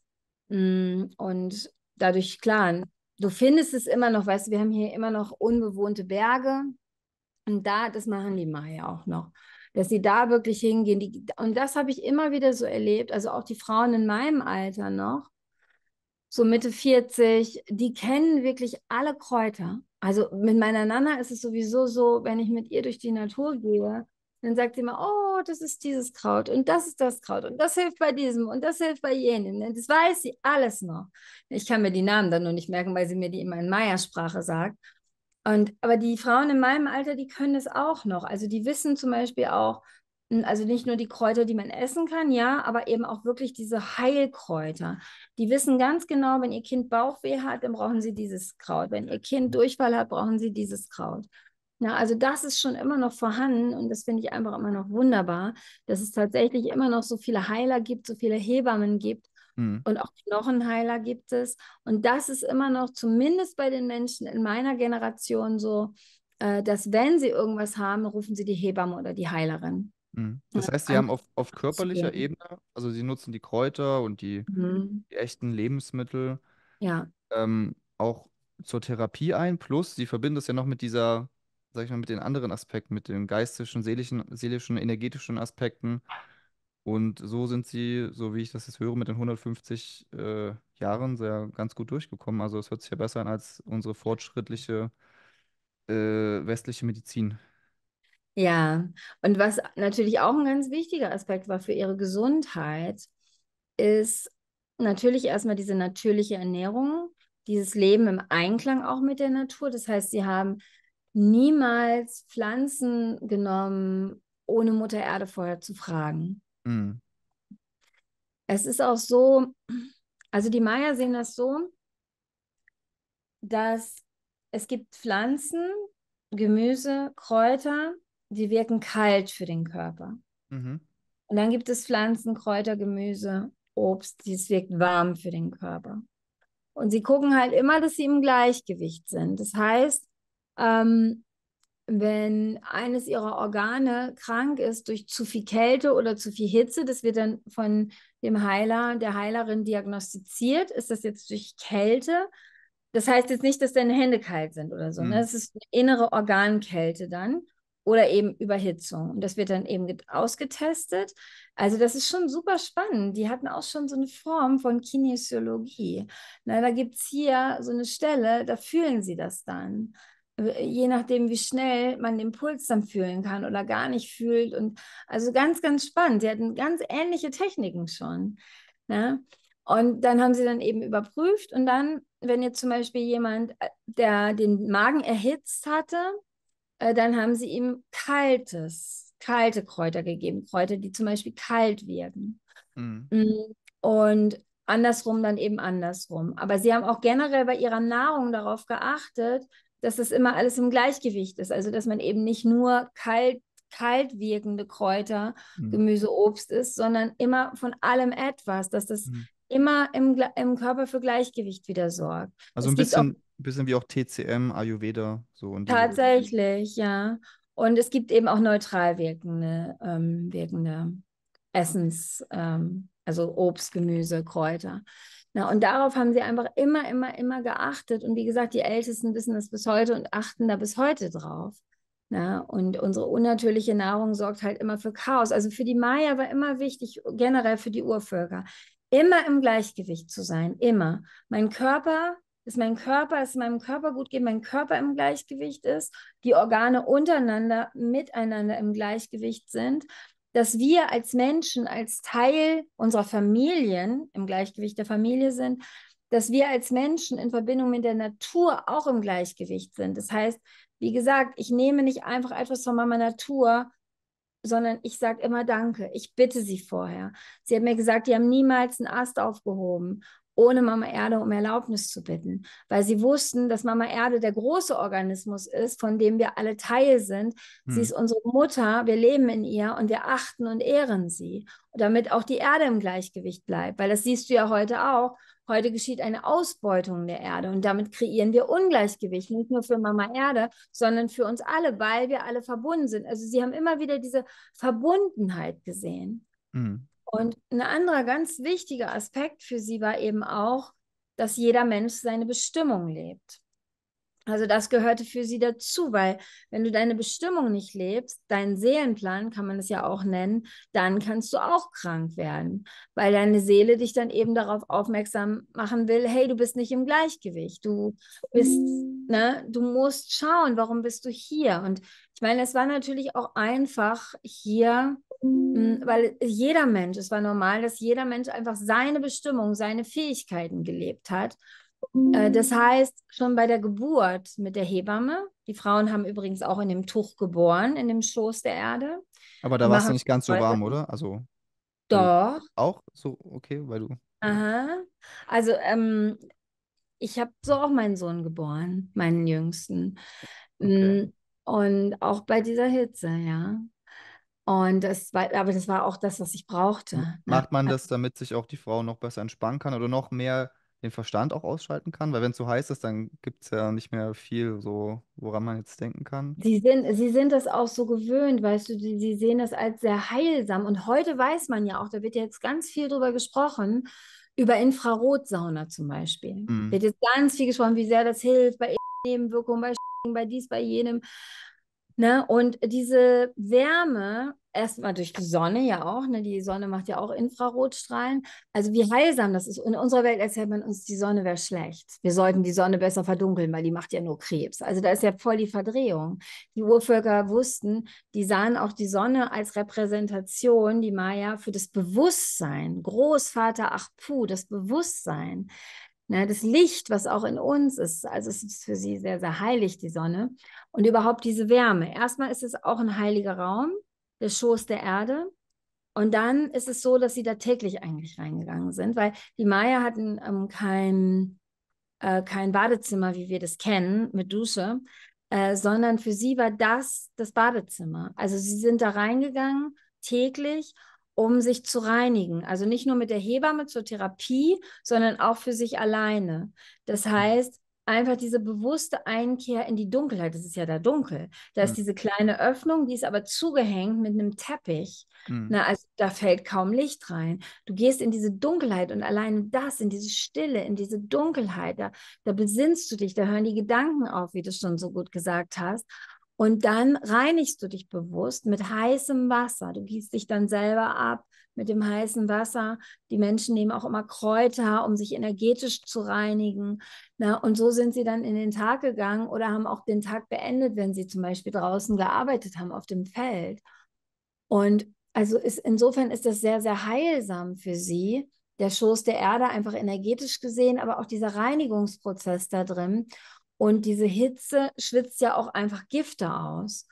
Und dadurch, klar, du findest es immer noch, weißt du, wir haben hier immer noch unbewohnte Berge. Und das machen die Maya auch noch. Dass sie da wirklich hingehen. Und das habe ich immer wieder so erlebt. Also auch die Frauen in meinem Alter noch, so Mitte 40, die kennen wirklich alle Kräuter. Also mit meiner Nana ist es sowieso so, wenn ich mit ihr durch die Natur gehe, dann sagt sie immer, oh, das ist dieses Kraut und das ist das Kraut und das hilft bei diesem und das hilft bei jenem. Das weiß sie alles noch. Ich kann mir die Namen dann nur nicht merken, weil sie mir die immer in Maya-Sprache sagt. Aber die Frauen in meinem Alter, die können es auch noch. Also die wissen zum Beispiel auch, also nicht nur die Kräuter, die man essen kann, ja, aber eben auch wirklich diese Heilkräuter. Die wissen ganz genau, wenn ihr Kind Bauchweh hat, dann brauchen sie dieses Kraut. Wenn ihr Kind Durchfall hat, brauchen sie dieses Kraut. Ja, also das ist schon immer noch vorhanden und das finde ich einfach immer noch wunderbar, dass es tatsächlich immer noch so viele Heiler gibt, so viele Hebammen gibt Hm. und auch Knochenheiler gibt es. Und das ist immer noch, zumindest bei den Menschen in meiner Generation so, dass wenn sie irgendwas haben, rufen sie die Hebamme oder die Heilerin. Hm. Ja, Das heißt, Sie haben einfach auf zu körperlicher gehen. Ebene, also Sie nutzen die Kräuter und Mhm. die echten Lebensmittel Ja, auch zur Therapie ein, plus Sie verbinden das ja noch mit dieser, sag ich mal, mit den anderen Aspekten, mit den geistischen, seelischen, energetischen Aspekten. Und so sind Sie, so wie ich das jetzt höre, mit den 150 Jahren sehr ganz gut durchgekommen. Also es hört sich ja besser an als unsere fortschrittliche westliche Medizin. ja. Und was natürlich auch ein ganz wichtiger Aspekt war für ihre Gesundheit, ist natürlich erstmal diese natürliche Ernährung, dieses Leben im Einklang auch mit der Natur. Das heißt, sie haben niemals Pflanzen genommen, ohne Mutter Erde vorher zu fragen. Hm. Es ist auch so, also die Maya sehen das so, dass es gibt Pflanzen, Gemüse, Kräuter, die wirken kalt für den Körper. Mhm. Und dann gibt es Pflanzen, Kräuter, Gemüse, Obst, die es wirkt warm für den Körper. Und sie gucken halt immer, dass sie im Gleichgewicht sind. Das heißt, ähm, wenn eines ihrer Organe krank ist durch zu viel Kälte oder zu viel Hitze, das wird dann von dem Heiler, der Heilerin diagnostiziert. Ist das jetzt durch Kälte? Das heißt jetzt nicht, dass deine Hände kalt sind oder so. Ne? Hm. Das ist eine innere Organkälte dann. oder eben Überhitzung. Und das wird dann eben ausgetestet. Also das ist schon super spannend. Die hatten auch schon so eine Form von Kinesiologie. Na, da gibt es hier so eine Stelle, da fühlen sie das dann. Je nachdem, wie schnell man den Puls dann fühlen kann oder gar nicht fühlt. Und also ganz, ganz spannend. Sie hatten ganz ähnliche Techniken schon. Ne? Und dann haben sie dann eben überprüft. Und dann, wenn jetzt zum Beispiel jemand, der den Magen erhitzt hatte, dann haben sie ihm kalte Kräuter gegeben. Kräuter, die zum Beispiel kalt wirken. Mhm. Und andersrum dann eben andersrum. Aber sie haben auch generell bei ihrer Nahrung darauf geachtet, dass das immer alles im Gleichgewicht ist. Also, dass man eben nicht nur kalt wirkende Kräuter, Mhm. Gemüse, Obst ist, sondern immer von allem etwas, dass das Mhm. immer im Körper für Gleichgewicht wieder sorgt. Also Es gibt auch ein bisschen wie auch TCM, Ayurveda, so in diese Richtung. tatsächlich, ja. Und es gibt eben auch neutral wirkende also Obst, Gemüse, Kräuter. Na, und darauf haben sie einfach immer geachtet. Und wie gesagt, die Ältesten wissen das bis heute und achten da bis heute drauf. Na, und unsere unnatürliche Nahrung sorgt halt immer für Chaos. Also für die Maya war immer wichtig, generell für die Urvölker, immer im Gleichgewicht zu sein. Immer. Dass meinem Körper gut geht, mein Körper im Gleichgewicht ist, die Organe untereinander, miteinander im Gleichgewicht sind, dass wir als Menschen, als Teil unserer Familien im Gleichgewicht der Familie sind, dass wir als Menschen in Verbindung mit der Natur auch im Gleichgewicht sind. Das heißt, wie gesagt, ich nehme nicht einfach etwas von Mama Natur, sondern ich sage immer Danke. Ich bitte sie vorher. Sie hat mir gesagt, die haben niemals einen Ast aufgehoben, ohne Mama Erde um Erlaubnis zu bitten, weil sie wussten, dass Mama Erde der große Organismus ist, von dem wir alle Teil sind. Sie Mhm. ist unsere Mutter, wir leben in ihr und wir achten und ehren sie, damit auch die Erde im Gleichgewicht bleibt, weil das siehst du ja heute auch. Heute geschieht eine Ausbeutung der Erde und damit kreieren wir Ungleichgewicht, nicht nur für Mama Erde, sondern für uns alle, weil wir alle verbunden sind. Also sie haben immer wieder diese Verbundenheit gesehen. Mhm. Und ein anderer ganz wichtiger Aspekt für sie war eben auch, dass jeder Mensch seine Bestimmung lebt. Also das gehörte für sie dazu, weil wenn du deine Bestimmung nicht lebst, deinen Seelenplan kann man es ja auch nennen, dann kannst du auch krank werden, weil deine Seele dich dann eben darauf aufmerksam machen will, hey, du bist nicht im Gleichgewicht, du musst schauen, warum bist du hier? Und ich meine, es war natürlich auch einfach hier, weil es war normal, dass jeder Mensch einfach seine Bestimmung, seine Fähigkeiten gelebt hat. Das heißt, schon bei der Geburt mit der Hebamme, die Frauen haben übrigens auch in dem Tuch geboren, in dem Schoß der Erde. Aber Die da war es machen nicht ganz so heute warm, oder? Also, weil du doch. auch so, okay, weil du. Aha. Also, ich habe so auch meinen Sohn geboren, meinen Jüngsten. Okay. Mm, Und auch bei dieser Hitze, ja. Aber das war auch das, was ich brauchte. Ne? Macht man das, damit sich auch die Frau noch besser entspannen kann oder noch mehr den Verstand auch ausschalten kann? Weil wenn es so heiß ist, dann gibt es ja nicht mehr viel, so, woran man jetzt denken kann. Sie sind das auch so gewöhnt, weißt du, sie sehen das als sehr heilsam. Und heute weiß man ja auch, da wird ja jetzt ganz viel drüber gesprochen, über Infrarotsauna zum Beispiel. Mhm. Wird jetzt ganz viel gesprochen, wie sehr das hilft bei Nebenwirkungen, bei dies, bei jenem. Ne? Und diese Wärme, erstmal durch die Sonne ja auch, ne? Die Sonne macht ja auch Infrarotstrahlen. Also wie heilsam das ist. Und in unserer Welt erzählt man uns, die Sonne wäre schlecht. Wir sollten die Sonne besser verdunkeln, weil die macht ja nur Krebs. Also da ist ja voll die Verdrehung. Die Urvölker wussten, die sahen auch die Sonne als Repräsentation, die Maya, für das Bewusstsein. Großvater Achpu, das Bewusstsein. Ne, das Licht, was auch in uns ist. Also es ist für sie sehr, sehr heilig, die Sonne. Und überhaupt diese Wärme. Erstmal ist es auch ein heiliger Raum, der Schoß der Erde. Und dann ist es so, dass sie da täglich eigentlich reingegangen sind, weil die Maya hatten kein Badezimmer, wie wir das kennen, mit Dusche, sondern für sie war das Badezimmer. Also sie sind da reingegangen täglich, um sich zu reinigen. Also nicht nur mit der Hebamme zur Therapie, sondern auch für sich alleine. Das heißt, einfach diese bewusste Einkehr in die Dunkelheit. Das ist ja da dunkel. Da ist Mhm. diese kleine Öffnung, die ist aber zugehängt mit einem Teppich. Mhm. Na, also da fällt kaum Licht rein. Du gehst in diese Dunkelheit und alleine das, in diese Stille, in diese Dunkelheit, da besinnst du dich, da hören die Gedanken auf, wie du schon so gut gesagt hast. Und dann reinigst du dich bewusst mit heißem Wasser. Du gießt dich dann selber ab mit dem heißen Wasser. Die Menschen nehmen auch immer Kräuter, um sich energetisch zu reinigen. Na, und so sind sie dann in den Tag gegangen oder haben auch den Tag beendet, wenn sie zum Beispiel draußen gearbeitet haben auf dem Feld. Und also insofern ist das sehr, sehr heilsam für sie, der Schoß der Erde, einfach energetisch gesehen, aber auch dieser Reinigungsprozess da drin. Und diese Hitze schwitzt ja auch einfach Gifte aus.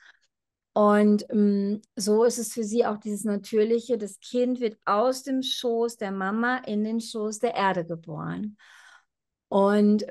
Und so ist es für sie auch dieses Natürliche, das Kind wird aus dem Schoß der Mama in den Schoß der Erde geboren. Und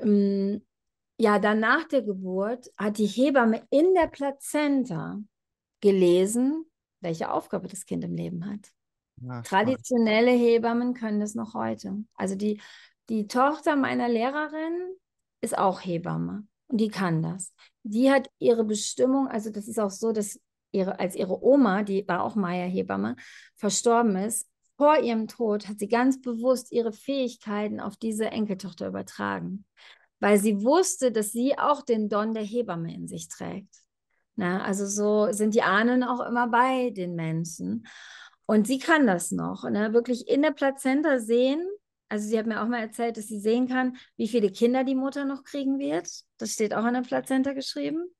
ja, dann nach der Geburt hat die Hebamme in der Plazenta gelesen, welche Aufgabe das Kind im Leben hat. Ja, spannend. Traditionelle Hebammen können das noch heute. Also die Tochter meiner Lehrerin ist auch Hebamme und die kann das. Die hat ihre Bestimmung, also das ist auch so, dass als ihre Oma, die war auch Maya-Hebamme, verstorben ist, vor ihrem Tod hat sie ganz bewusst ihre Fähigkeiten auf diese Enkeltochter übertragen, weil sie wusste, dass sie auch den Don der Hebamme in sich trägt. Na, also so sind die Ahnen auch immer bei den Menschen. Und sie kann das noch, ne? Wirklich in der Plazenta sehen. Also sie hat mir auch mal erzählt, dass sie sehen kann, wie viele Kinder die Mutter noch kriegen wird. Das steht auch in der Plazenta geschrieben.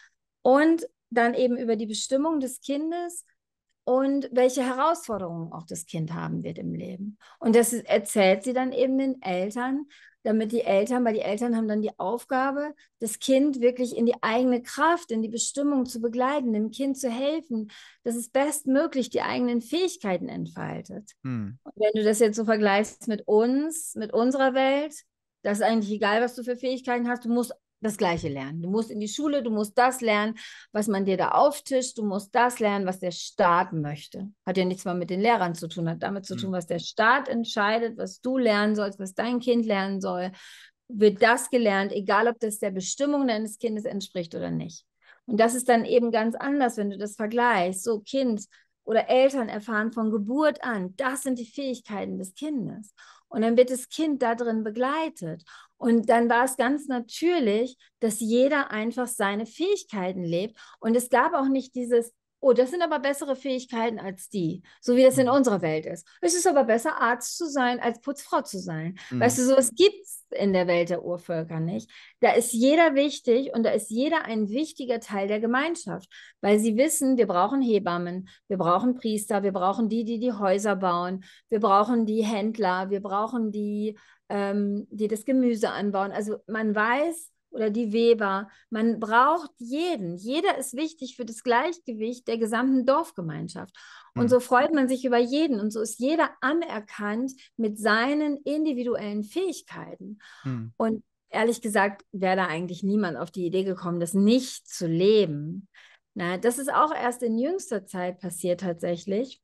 Und dann eben über die Bestimmung des Kindes und welche Herausforderungen auch das Kind haben wird im Leben. Und das erzählt sie dann eben den Eltern, damit die Eltern, weil die Eltern haben dann die Aufgabe, das Kind wirklich in die eigene Kraft, in die Bestimmung zu begleiten, dem Kind zu helfen, dass es bestmöglich die eigenen Fähigkeiten entfaltet. Hm. Und wenn du das jetzt so vergleichst mit uns, mit unserer Welt, das ist eigentlich egal, was du für Fähigkeiten hast, du musst das Gleiche lernen. Du musst in die Schule, du musst das lernen, was man dir da auftischt, du musst das lernen, was der Staat möchte. Hat ja nichts mal mit den Lehrern zu tun, hat damit zu Hm. tun, was der Staat entscheidet, was du lernen sollst, was dein Kind lernen soll. Wird das gelernt, egal ob das der Bestimmung deines Kindes entspricht oder nicht. Und das ist dann eben ganz anders, wenn du das vergleichst. So, Kind oder Eltern erfahren von Geburt an, das sind die Fähigkeiten des Kindes. Und dann wird das Kind da drin begleitet. Und dann war es ganz natürlich, dass jeder einfach seine Fähigkeiten lebt. Und es gab auch nicht dieses, oh, das sind aber bessere Fähigkeiten als die, so wie das in Hm. unserer Welt ist. Es ist aber besser, Arzt zu sein, als Putzfrau zu sein. Hm. Weißt du, sowas gibt es in der Welt der Urvölker nicht. Da ist jeder wichtig und da ist jeder ein wichtiger Teil der Gemeinschaft, weil sie wissen, wir brauchen Hebammen, wir brauchen Priester, wir brauchen die, die die Häuser bauen, wir brauchen die Händler, wir brauchen die das Gemüse anbauen. Also man weiß, oder die Weber, man braucht jeden. Jeder ist wichtig für das Gleichgewicht der gesamten Dorfgemeinschaft. Und Hm. so freut man sich über jeden und so ist jeder anerkannt mit seinen individuellen Fähigkeiten. Hm. Und ehrlich gesagt wäre da eigentlich niemand auf die Idee gekommen, das nicht zu leben. Na, das ist auch erst in jüngster Zeit passiert tatsächlich.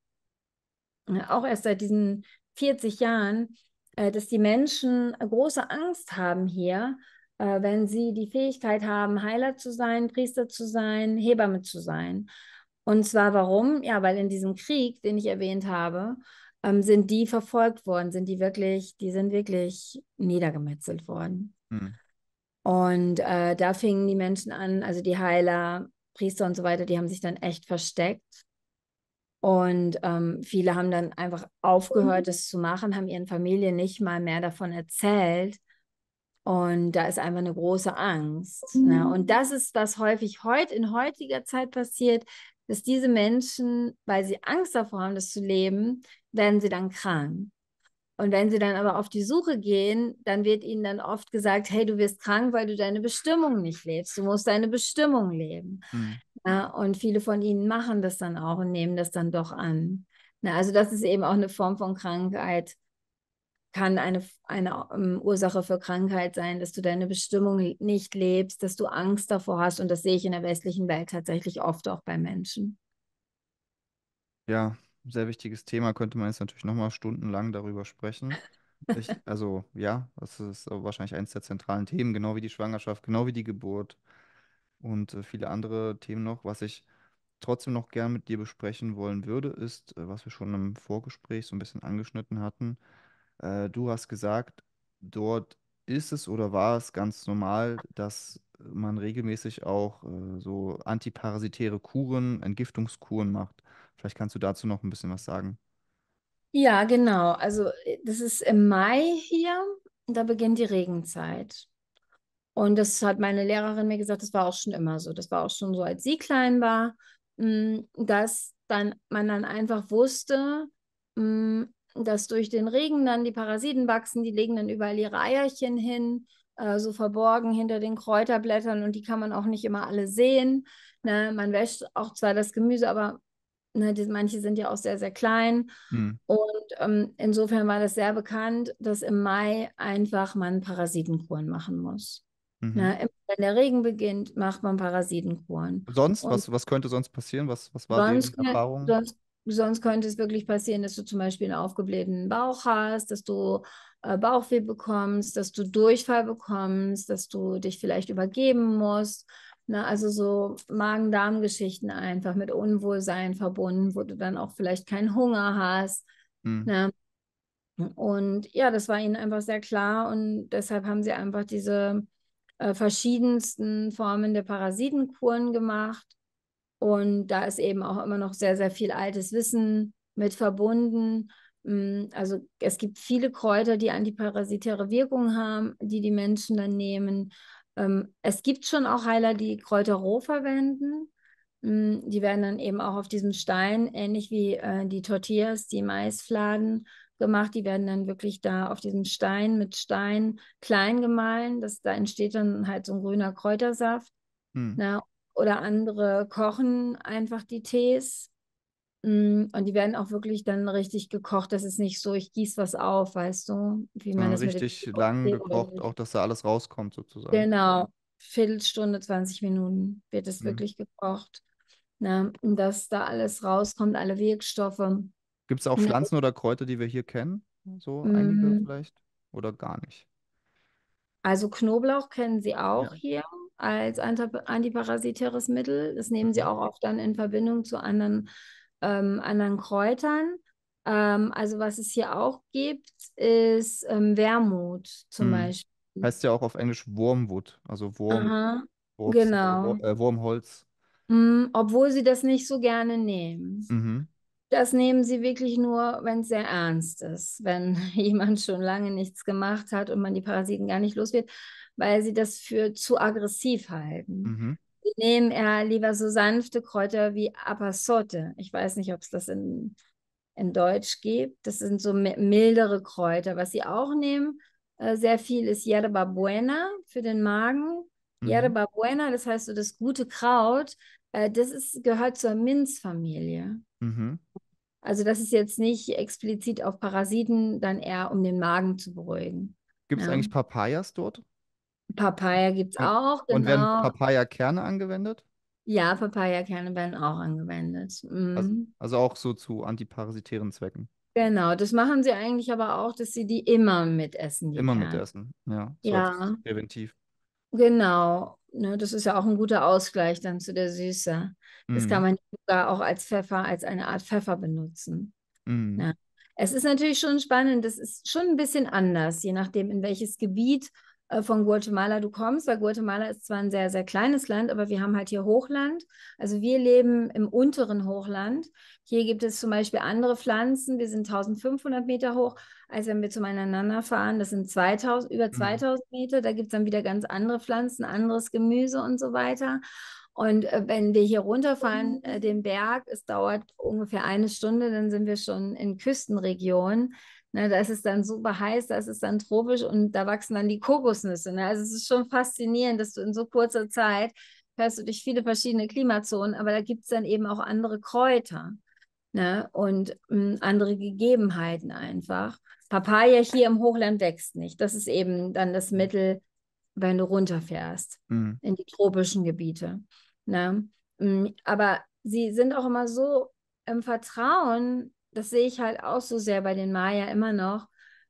Auch erst seit diesen 40 Jahren, dass die Menschen große Angst haben hier, wenn sie die Fähigkeit haben, Heiler zu sein, Priester zu sein, Hebamme zu sein. Und zwar warum? Ja, weil in diesem Krieg, den ich erwähnt habe, sind die verfolgt worden, die sind wirklich niedergemetzelt worden. Hm. Und da fingen die Menschen an, also die Heiler, Priester und so weiter, die haben sich dann echt versteckt. Und viele haben dann einfach aufgehört, das zu machen, haben ihren Familien nicht mal mehr davon erzählt. Und da ist einfach eine große Angst. Ne? Und das ist, was häufig in heutiger Zeit passiert, dass diese Menschen, weil sie Angst davor haben, das zu leben, werden sie dann krank. Und wenn sie dann aber auf die Suche gehen, dann wird ihnen dann oft gesagt, hey, du wirst krank, weil du deine Bestimmung nicht lebst. Du musst deine Bestimmung leben. Hm. Ja, und viele von ihnen machen das dann auch und nehmen das dann doch an. Na, also das ist eben auch eine Form von Krankheit, kann eine Ursache für Krankheit sein, dass du deine Bestimmung nicht lebst, dass du Angst davor hast. Und das sehe ich in der westlichen Welt tatsächlich oft auch bei Menschen. Ja, sehr wichtiges Thema, könnte man jetzt natürlich nochmal stundenlang darüber sprechen. Also ja, das ist wahrscheinlich eines der zentralen Themen, genau wie die Schwangerschaft, genau wie die Geburt und viele andere Themen noch. Was ich trotzdem noch gern mit dir besprechen wollen würde, ist, was wir schon im Vorgespräch so ein bisschen angeschnitten hatten. Du hast gesagt, dort ist es oder war es ganz normal, dass man regelmäßig auch so antiparasitäre Kuren, Entgiftungskuren macht? Vielleicht kannst du dazu noch ein bisschen was sagen. Ja, genau. Also das ist im Mai hier, da beginnt die Regenzeit. Und das hat meine Lehrerin mir gesagt, das war auch schon immer so. Das war auch schon so, als sie klein war, dass dann man dann einfach wusste, dass durch den Regen dann die Parasiten wachsen, die legen dann überall ihre Eierchen hin, so verborgen hinter den Kräuterblättern und die kann man auch nicht immer alle sehen. Ne? Man wäscht auch zwar das Gemüse, aber ne, manche sind ja auch sehr, sehr klein. Mhm. Und insofern war das sehr bekannt, dass im Mai einfach man Parasitenkuren machen muss. Mhm. Na, wenn der Regen beginnt, macht man Parasitenkuren. Sonst, Und was könnte sonst passieren? Was war deren sonst, Erfahrung? sonst könnte es wirklich passieren, dass du zum Beispiel einen aufgeblähten Bauch hast, dass du Bauchweh bekommst, dass du Durchfall bekommst, dass du dich vielleicht übergeben musst. Na, also so Magen-Darm-Geschichten einfach mit Unwohlsein verbunden, wo du dann auch vielleicht keinen Hunger hast. Mhm. Na, und ja, das war ihnen einfach sehr klar und deshalb haben sie einfach diese verschiedensten Formen der Parasitenkuren gemacht. Und da ist eben auch immer noch sehr, sehr viel altes Wissen mit verbunden. Also es gibt viele Kräuter, die antiparasitäre Wirkung haben, die die Menschen dann nehmen. Es gibt schon auch Heiler, die Kräuter roh verwenden. Die werden dann eben auch auf diesem Stein, ähnlich wie die Tortillas, die Maisfladen gemacht. Die werden dann wirklich da auf diesem Stein mit Stein klein gemahlen. Da entsteht dann halt so ein grüner Kräutersaft. Mhm. Ne? Oder andere kochen einfach die Tees. Und die werden auch wirklich dann richtig gekocht. Das ist nicht so, ich gieße was auf, weißt du, wie man Sondern das mit dem richtig lang Tee oder gekocht, so. auch dass da alles rauskommt sozusagen. Genau. Viertelstunde, 20 Minuten wird es Mhm. wirklich gekocht. Ne? Und dass da alles rauskommt, alle Wirkstoffe. Gibt es auch Ne? Pflanzen oder Kräuter, die wir hier kennen? So einige Mm, vielleicht? Oder gar nicht? Also Knoblauch kennen sie Ja. auch hier als antiparasitäres Mittel. Das nehmen sie Mhm. auch oft dann in Verbindung zu anderen Kräutern. Also was es hier auch gibt, ist Wermut zum Mhm. Beispiel. Heißt ja auch auf Englisch Wormwood, also Aha, Wurz, genau. Wurmholz. Obwohl sie das nicht so gerne nehmen. Mhm. Das nehmen sie wirklich nur, wenn es sehr ernst ist, wenn jemand schon lange nichts gemacht hat und man die Parasiten gar nicht los wird, weil sie das für zu aggressiv halten. Mhm. Sie nehmen eher lieber so sanfte Kräuter wie Apasote. Ich weiß nicht, ob es das in Deutsch gibt. Das sind so mildere Kräuter. Was sie auch nehmen, sehr viel ist Yerba Buena für den Magen. Mhm. Yerba Buena, das heißt so das gute Kraut, gehört zur Minzfamilie. Mhm. Also das ist jetzt nicht explizit auf Parasiten, dann eher um den Magen zu beruhigen. Gibt es Ja. eigentlich Papayas dort? Papaya gibt es Und, auch, und werden genau. Papaya-Kerne angewendet? Ja, Papayakerne werden auch angewendet. Also, Mhm. also auch so zu antiparasitären Zwecken. Genau, das machen sie eigentlich aber auch, dass sie die immer mitessen, die Immer Kerne. mitessen. Ja, so als Ja, präventiv. genau. Ne, das ist ja auch ein guter Ausgleich dann zu der Süße. Das kann Mhm. man sogar auch als Pfeffer, als eine Art Pfeffer benutzen. Mhm. Ja. Es ist natürlich schon spannend, das ist schon ein bisschen anders, je nachdem, in welches Gebiet von Guatemala du kommst, weil Guatemala ist zwar ein sehr, sehr kleines Land, aber wir haben halt hier Hochland. Also wir leben im unteren Hochland. Hier gibt es zum Beispiel andere Pflanzen. Wir sind 1500 Meter hoch, als wenn wir zum Aneinander fahren. Das sind 2000, über Mhm. 2000 Meter. Da gibt es dann wieder ganz andere Pflanzen, anderes Gemüse und so weiter. Und wenn wir hier runterfahren, den Berg, es dauert ungefähr eine Stunde, dann sind wir schon in Küstenregionen. Ne, da ist es dann super heiß, da ist es dann tropisch und da wachsen dann die Kokosnüsse. Ne? Also es ist schon faszinierend, dass du in so kurzer Zeit fährst du durch viele verschiedene Klimazonen, aber da gibt es dann eben auch andere Kräuter, ne? Und andere Gegebenheiten einfach. Papaya hier im Hochland wächst nicht. Das ist eben dann das Mittel, wenn du runterfährst Mhm. in die tropischen Gebiete. Ne? Aber sie sind auch immer so im Vertrauen, das sehe ich halt auch so sehr bei den Maya immer noch,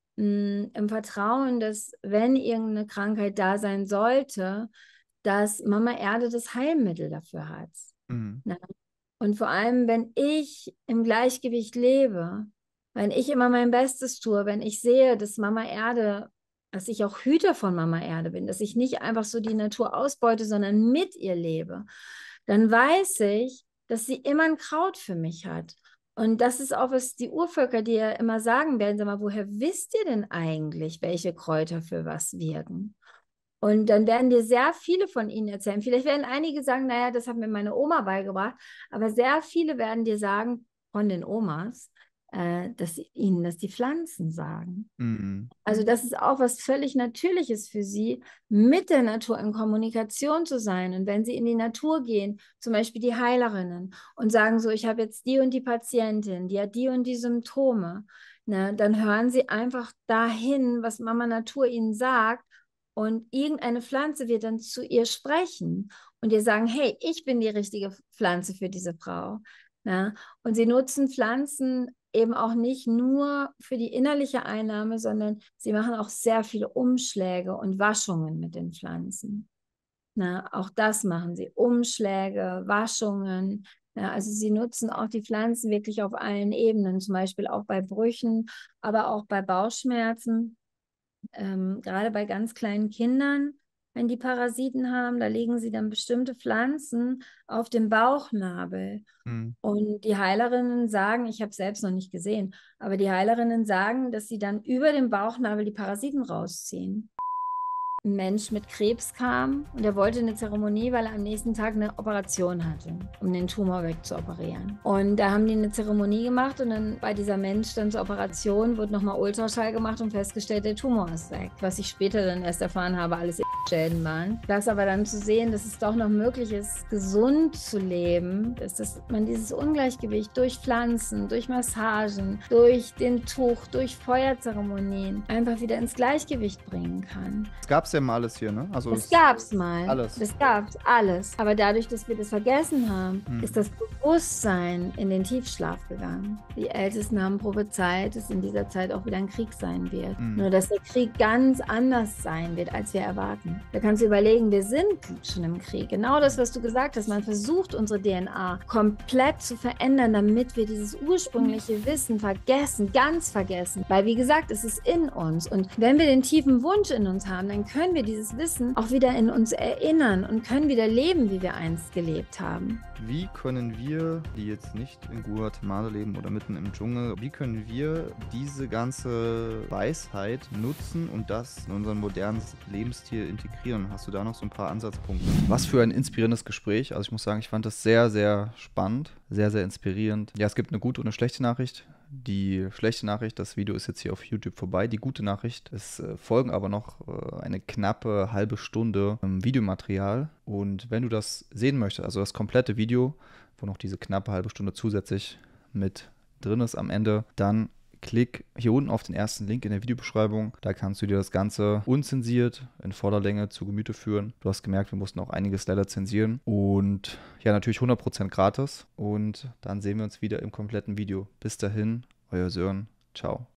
im Vertrauen, dass wenn irgendeine Krankheit da sein sollte, dass Mama Erde das Heilmittel dafür hat. Mhm. Ne? Und vor allem, wenn ich im Gleichgewicht lebe, wenn ich immer mein Bestes tue, wenn ich sehe, dass Mama Erde dass ich auch Hüter von Mama Erde bin, dass ich nicht einfach so die Natur ausbeute, sondern mit ihr lebe, dann weiß ich, dass sie immer ein Kraut für mich hat. Und das ist auch, was die Urvölker dir ja immer sagen werden. Sag mal, woher wisst ihr denn eigentlich, welche Kräuter für was wirken? Und dann werden dir sehr viele von ihnen erzählen. Vielleicht werden einige sagen, naja, das hat mir meine Oma beigebracht. Aber sehr viele werden dir sagen, von den Omas, dass ihnen das die Pflanzen sagen. Mhm. Also das ist auch was völlig Natürliches für sie, mit der Natur in Kommunikation zu sein. Und wenn sie in die Natur gehen, zum Beispiel die Heilerinnen, und sagen so, ich habe jetzt die und die Patientin, die hat die und die Symptome, ne, dann hören sie einfach dahin, was Mama Natur ihnen sagt. Und irgendeine Pflanze wird dann zu ihr sprechen und ihr sagen, hey, ich bin die richtige Pflanze für diese Frau. Ne? Und sie nutzen Pflanzen eben auch nicht nur für die innerliche Einnahme, sondern sie machen auch sehr viele Umschläge und Waschungen mit den Pflanzen. Na, auch das machen sie. Umschläge, Waschungen. Ja, also sie nutzen auch die Pflanzen wirklich auf allen Ebenen, zum Beispiel auch bei Brüchen, aber auch bei Bauchschmerzen. Gerade bei ganz kleinen Kindern, wenn die Parasiten haben, da legen sie dann bestimmte Pflanzen auf den Bauchnabel. Mhm. Und die Heilerinnen sagen, ich habe es selbst noch nicht gesehen, aber die Heilerinnen sagen, dass sie dann über den Bauchnabel die Parasiten rausziehen. Ein Mensch mit Krebs kam und er wollte eine Zeremonie, weil er am nächsten Tag eine Operation hatte, um den Tumor wegzuoperieren. Und da haben die eine Zeremonie gemacht und dann bei dieser Mensch dann zur Operation wurde nochmal Ultraschall gemacht und festgestellt, der Tumor ist weg. Was ich später dann erst erfahren habe, alles Schäden waren. Das aber dann zu sehen, dass es doch noch möglich ist, gesund zu leben, dass man dieses Ungleichgewicht durch Pflanzen, durch Massagen, durch den Tuch, durch Feuerzeremonien einfach wieder ins Gleichgewicht bringen kann. Das gab es ja mal alles hier, ne? Also Das gab's mal. alles. Das gab's alles. Aber dadurch, dass wir das vergessen haben, ist das Bewusstsein in den Tiefschlaf gegangen. Die Ältesten haben prophezeit, dass in dieser Zeit auch wieder ein Krieg sein wird. Nur, dass der Krieg ganz anders sein wird, als wir erwarten. Da kannst du überlegen, wir sind schon im Krieg. Genau das, was du gesagt hast. Man versucht, unsere DNA komplett zu verändern, damit wir dieses ursprüngliche Wissen vergessen, ganz vergessen. Weil, wie gesagt, es ist in uns. Und wenn wir den tiefen Wunsch in uns haben, dann können wir dieses Wissen auch wieder in uns erinnern und können wieder leben, wie wir einst gelebt haben. Wie können wir, die jetzt nicht in Guatemala leben oder mitten im Dschungel, wie können wir diese ganze Weisheit nutzen und das in unseren modernen Lebensstil integrieren? Hast du da noch so ein paar Ansatzpunkte? Was für ein inspirierendes Gespräch. Also ich muss sagen, ich fand das sehr, sehr spannend, sehr, sehr inspirierend. Ja, es gibt eine gute und eine schlechte Nachricht. Die schlechte Nachricht, das Video ist jetzt hier auf YouTube vorbei. Die gute Nachricht, es folgen aber noch eine knappe halbe Stunde Videomaterial. Und wenn du das sehen möchtest, also das komplette Video, wo noch diese knappe halbe Stunde zusätzlich mit drin ist am Ende, dann klick hier unten auf den ersten Link in der Videobeschreibung. Da kannst du dir das Ganze unzensiert in voller Länge zu Gemüte führen. Du hast gemerkt, wir mussten auch einiges leider zensieren. Und ja, natürlich 100% gratis. Und dann sehen wir uns wieder im kompletten Video. Bis dahin, euer Sören. Ciao.